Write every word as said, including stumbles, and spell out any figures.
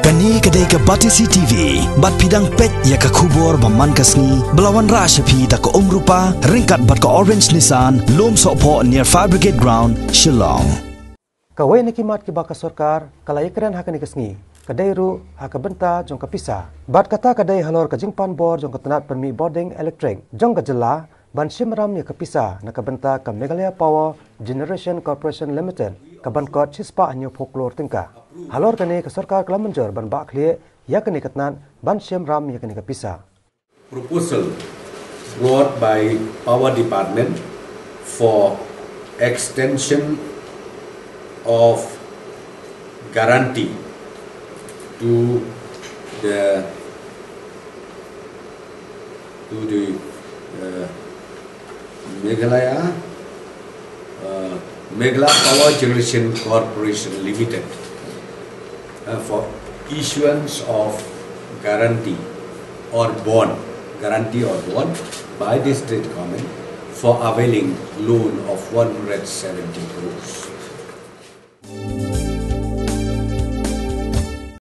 Kani kadai ke Batisi T V, bat pidang pet ya ke kubur baman kasni, belawan rasyapi tak ke umrupa, ringkat bat ke Orange Nissan, lom sokpo near Fire Brigade Ground, Shillong. Kawai nikimat ke baka sorkar, kalai keren hakan ikasngi, kadai ru haka benta jong kapisa. Bat kata kadai halor ke jingpan bor jong ketenat permi boarding electric, jong ke jela, ban simram ya kapisa na kabenta ke Meghalaya Power Generation Corporation Limited, kaban kot cispa anyo folklore tingka. Halor kani ke sorkar kelamanjor ban bak klie ya kani ketenat ban simram ya kani kapisa. Proposal brought by Power Department for extension of guarantee to the to the uh, Meghalaya uh, Meghalaya Power Generation Corporation Limited uh, for issuance of guarantee or bond guarantee or bond by the state government for availing loan of one hundred seventy crores.